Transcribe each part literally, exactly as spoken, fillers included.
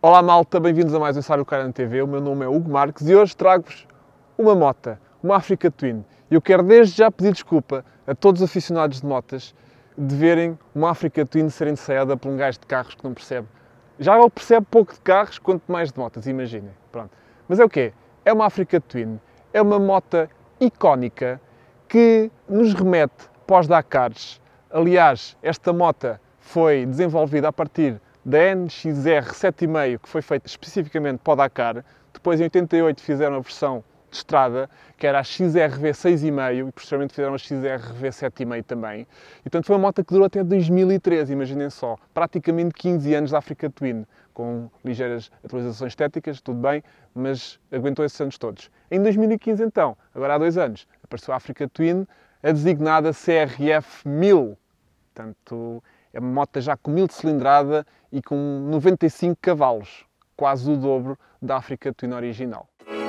Olá malta, bem-vindos a mais um Ensaio Cara na T V. O meu nome é Hugo Marques e hoje trago-vos uma mota, uma Africa Twin. E eu quero desde já pedir desculpa a todos os aficionados de motas de verem uma Africa Twin ser ensaiada por um gajo de carros que não percebe. Já ele percebe pouco de carros, quanto mais de motas, imaginem. Pronto. Mas é o quê? É uma Africa Twin, é uma mota icónica que nos remete pós-Dakars. Aliás, esta mota foi desenvolvida a partir da N X R sete vírgula cinco, que foi feita especificamente para o Dakar. Depois, em oitenta e oito, fizeram a versão de estrada, que era a X R V seis vírgula cinco, e posteriormente fizeram a X R V sete vírgula cinco também. E, portanto, foi uma moto que durou até dois mil e treze, imaginem só. Praticamente quinze anos da Africa Twin, com ligeiras atualizações estéticas, tudo bem, mas aguentou esses anos todos. Em dois mil e quinze, então, agora há dois anos, apareceu a Africa Twin, a designada C R F mil. Portanto, é uma moto já com mil de cilindrada e com noventa e cinco cavalos, quase o dobro da Africa Twin original.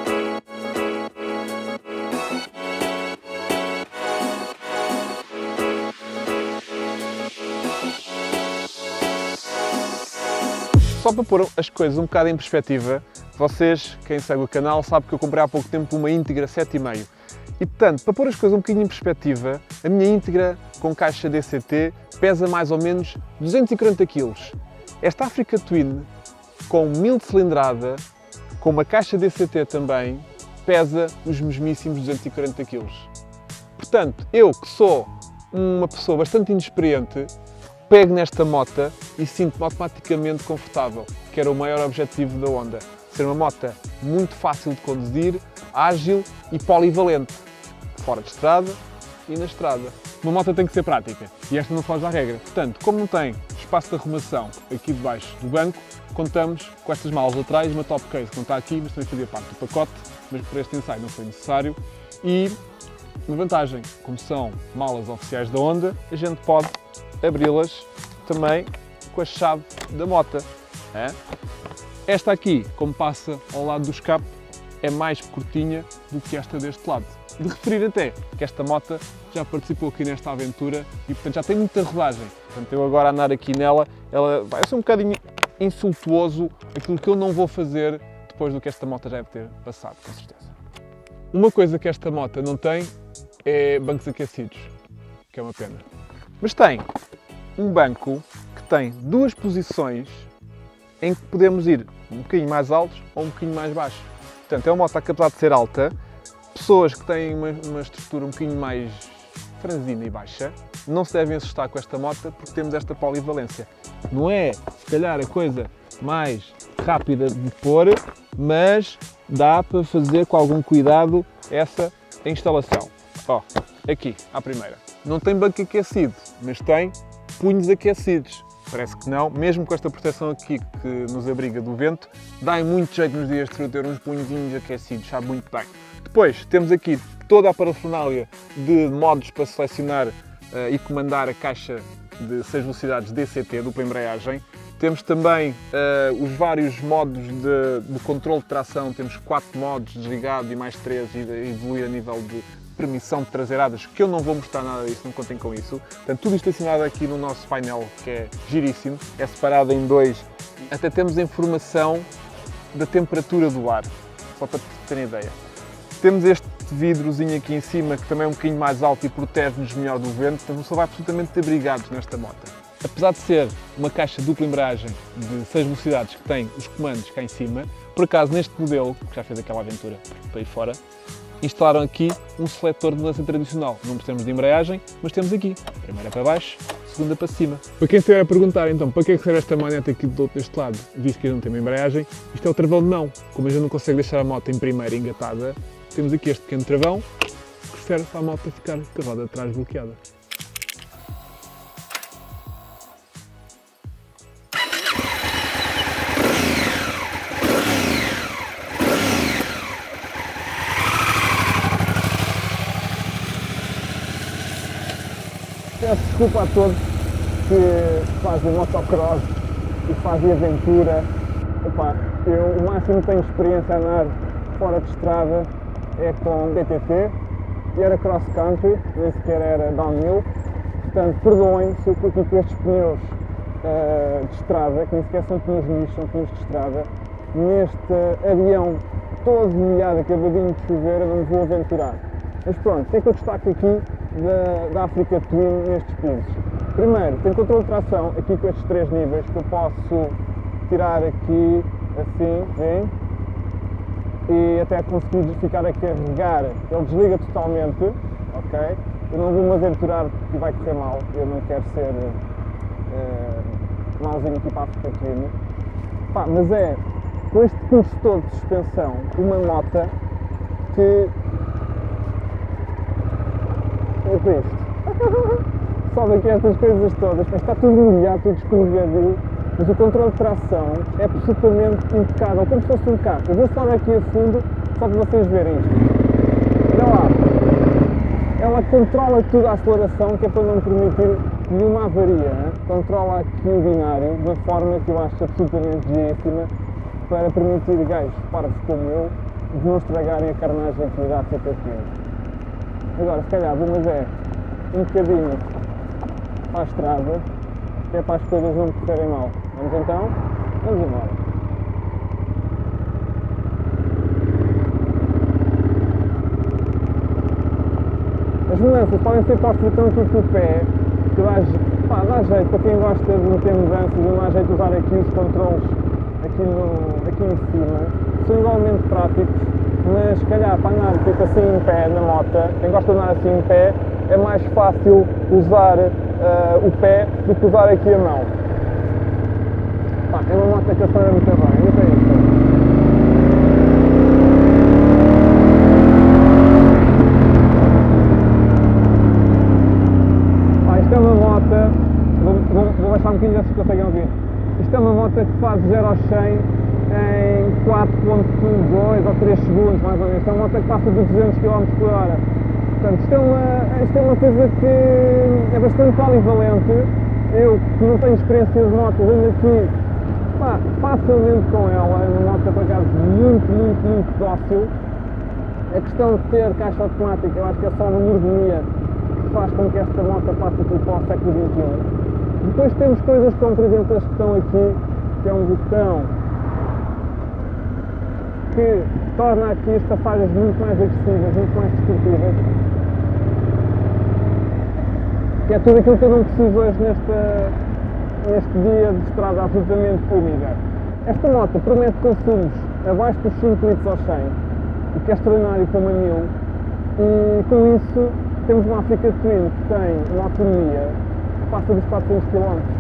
Só para pôr as coisas um bocado em perspectiva, vocês, quem segue o canal, sabe que eu comprei há pouco tempo uma íntegra sete vírgula cinco. E, portanto, para pôr as coisas um bocadinho em perspectiva, a minha íntegra com caixa D C T pesa mais ou menos duzentos e quarenta quilos. Esta Africa Twin, com mil de cilindrada, com uma caixa D C T também, pesa os mesmíssimos duzentos e quarenta quilos. Portanto, eu que sou uma pessoa bastante inexperiente, pego nesta moto e sinto-me automaticamente confortável, que era o maior objetivo da Honda. Ser uma moto muito fácil de conduzir, ágil e polivalente, fora de estrada e na estrada. Uma moto tem que ser prática e esta não foge à regra. Portanto, como não tem espaço de arrumação aqui debaixo do banco, contamos com estas malas laterais, uma top case que não está aqui, mas também fazia parte do pacote, mas por este ensaio não foi necessário. E uma vantagem, como são malas oficiais da Honda, a gente pode abri-las também com a chave da moto. É? Esta aqui, como passa ao lado do escape, é mais curtinha do que esta deste lado. De referir até que esta moto já participou aqui nesta aventura e, portanto, já tem muita rodagem. Portanto, eu agora andar aqui nela, ela vai ser um bocadinho insultuoso aquilo que eu não vou fazer depois do que esta moto já deve ter passado, com certeza. Uma coisa que esta moto não tem é bancos aquecidos, que é uma pena. Mas tem um banco que tem duas posições em que podemos ir um bocadinho mais altos ou um bocadinho mais baixos. Portanto, é uma moto que, apesar de ser alta, pessoas que têm uma, uma estrutura um bocadinho mais franzina e baixa não se devem assustar com esta moto porque temos esta polivalência. Não é, se calhar, a coisa mais rápida de pôr, mas dá para fazer com algum cuidado essa instalação. Ó, aqui, à primeira. Não tem banco aquecido, mas tem punhos aquecidos. Parece que não, mesmo com esta proteção aqui que nos abriga do vento, dá em muito jeito nos dias de frio ter uns punhozinhos aquecidos, sabe muito bem. Depois temos aqui toda a parafernália de modos para selecionar uh, e comandar a caixa de seis velocidades D C T, dupla embreagem. Temos também uh, os vários modos de, de controle de tração, temos quatro modos, desligado e mais três, e evoluir a nível de permissão de traseiradas, que eu não vou mostrar nada disso, não contem com isso. Portanto, tudo isto é assinado aqui no nosso painel, que é giríssimo, é separado em dois. Até temos a informação da temperatura do ar, só para terem ideia. Temos este vidrozinho aqui em cima, que também é um bocadinho mais alto e protege-nos melhor do vento, portanto, só vai absolutamente abrigados nesta moto. Apesar de ser uma caixa dupla embreagem de seis velocidades que tem os comandos cá em cima, por acaso neste modelo, que já fez aquela aventura para aí fora, instalaram aqui um seletor de mudança tradicional. Não precisamos de embreagem, mas temos aqui, primeira para baixo, segunda para cima. Para quem estiver a perguntar, então, para que é que serve esta maneta aqui do outro deste lado, visto que não tem uma embreagem, isto é o travão de mão. Como a gente não consegue deixar a moto em primeira engatada, temos aqui este pequeno travão, que serve para a moto ficar com a roda de trás bloqueada. Peço desculpa a todos que fazem motocross e fazem aventura. Epá, eu o máximo que tenho experiência a andar fora de estrada é com B T T e era cross country, nem sequer era downhill. Portanto, perdoem se eu fico com estes pneus uh, de estrada, que nem sequer são pneus nicho, são pneus de estrada. Neste avião todo molhado, acabadinho de chover, eu não me vou aventurar. Mas pronto, o que é que eu destaco aqui da, da Africa Twin nestes pisos? Primeiro, tem controle de tração aqui com estes três níveis, que eu posso tirar aqui assim, vem, e até conseguir ficar a carregar. Ele desliga totalmente, ok? Eu não vou me aventurar porque vai correr mal, eu não quero ser uh, mauzinho aqui para a Africa Twin. Pá, mas é com este curso todo de suspensão, uma moto que é para isto. Sobe aqui estas coisas todas, mas está tudo molhado, tudo escorregadio, mas o controle de tração é absolutamente impecável, como se fosse um carro. Eu vou só aqui a fundo, só para vocês verem isto. Olha lá, ela controla tudo a aceleração, que é para não permitir nenhuma avaria, né? Controla aqui o binário de uma forma que eu acho absolutamente giríssima, para permitir gajos parvos como eu de não estragarem a carnagem aqui da Africa Twin. Agora, se calhar, vou mas é um bocadinho para a estrada, que é para as coisas não me correrem mal. Vamos então? Vamos embora. As mudanças podem ser para o botão aqui com o pé, que dá, pá, dá jeito para quem gosta de meter mudanças, não dá jeito de usar aqui os controles aqui, no, aqui em cima. São igualmente práticos, mas se calhar para andar tipo assim em pé na moto, quem gosta de andar assim em pé, é mais fácil usar uh, o pé do que usar aqui a mão. Pá, é uma moto que acelera muito bem, olha para isto. Pá, isto é uma moto, vou, vou, vou baixar um bocadinho, já se conseguem ouvir. Isto é uma moto que faz zero a cem em quatro ponto dois ou três segundos, mais ou menos. Isto é uma moto que passa de duzentos quilómetros por hora. Portanto, isto é, uma, isto é uma coisa que é bastante polivalente. Eu, que não tenho experiência de motos, ando aqui pá, facilmente com ela. É uma moto, por acaso, muito, muito, muito dócil. A questão de ter caixa automática, eu acho que é só uma mordomia que faz com que esta moto passe aqui para o século vinte e um. Depois temos coisas como, por exemplo, este botão aqui, que é um botão que torna aqui as passagens muito mais agressivas, muito mais desportivas. Que é tudo aquilo que eu não preciso hoje nesta, neste dia de estrada absolutamente úmida. Esta moto promete consumos abaixo dos cinco litros ao cem, o que é extraordinário para uma mil, e com isso temos uma Africa Twin que tem uma autonomia que passa dos quatrocentos quilómetros,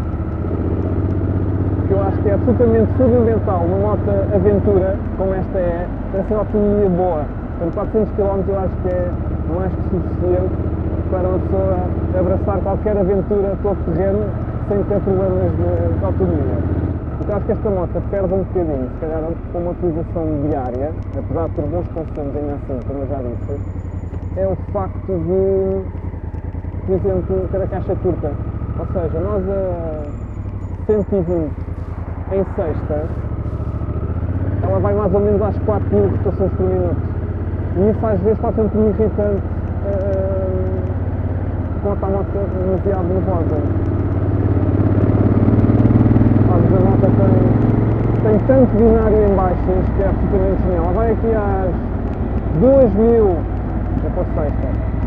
que eu acho que é absolutamente fundamental numa moto aventura como esta é, ter uma autonomia boa. Portanto, quatrocentos quilómetros eu acho que é mais que suficiente para uma pessoa abraçar qualquer aventura todo terreno sem ter problemas de, de autonomia. Então acho que esta moto perde um bocadinho, se calhar com uma utilização diária, apesar de ter bons consumos ainda assim, como eu já disse, é o facto de, por exemplo, ter a caixa curta. Ou seja, nós a cento e vinte em sexta, ela vai mais ou menos às quatro mil rotações por minuto. E isso às vezes pode ser um bocadinho irritante uh, quando a moto demasiado nervosa. A moto tem, tem tanto binário em baixas que é absolutamente genial. Ela vai aqui às duas mil, depois sexta,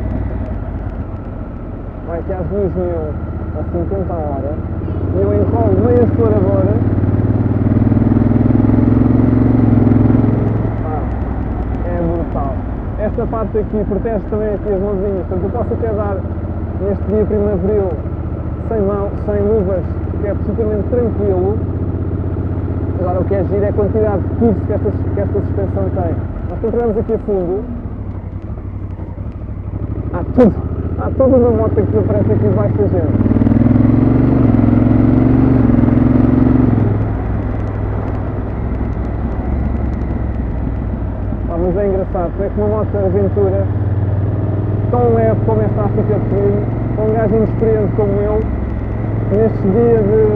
vai aqui às duas mil a cinquenta a hora, e eu enrolo meio acelerador. Ah, é brutal. Esta parte aqui protege também aqui as mãozinhas, portanto eu posso até dar neste dia primaveril sem, mão, sem luvas, que é absolutamente tranquilo. Agora o que é giro é a quantidade de curso que esta, que esta suspensão tem. Nós entramos aqui a fundo, há, tudo, há toda uma moto que desaparece aqui debaixo da gente. Ah, mas é engraçado, é que uma moto aventura tão leve como esta Africa Twin, com um gajo inexperiente como eu, neste dia de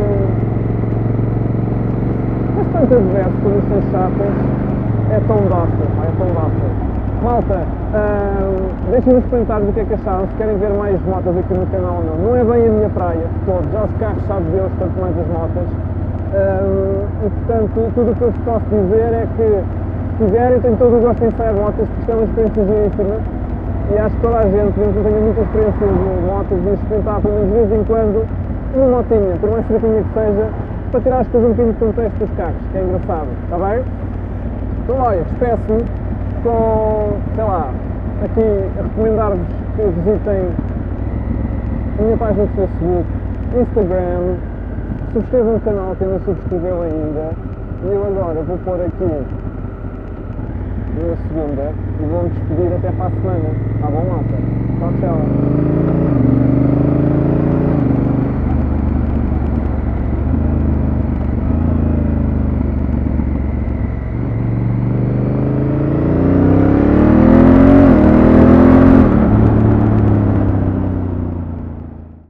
bastante adverso, condições chatas, é tão dócil, é tão dócil. Malta, Uh, Deixem nos comentários o que é que acharam, se querem ver mais motas aqui no canal ou não. Não é bem a minha praia, todo. Já os carros, sabe Deus, quanto mais as motas. Uh, e portanto, tudo o que eu vos posso dizer é que, se quiserem, tenho todo o gosto em sair motas, porque isto é uma experiência giríssima. E acho que toda a gente, mesmo que não tenha muita experiência de motas, devia experimentar pelo menos de vez em quando uma motinha, por mais fraquinha que seja, para tirar as coisas um bocadinho de contexto dos carros, que é engraçado, está bem? Então olha, despeço-me com, sei lá, aqui a recomendar-vos que visitem a minha página de Facebook, Instagram, subscrevam o canal quem não subscreveu ainda, e eu agora vou pôr aqui na segunda e vou-me despedir até para a semana. Tá bom, malta? Tchau, tchau.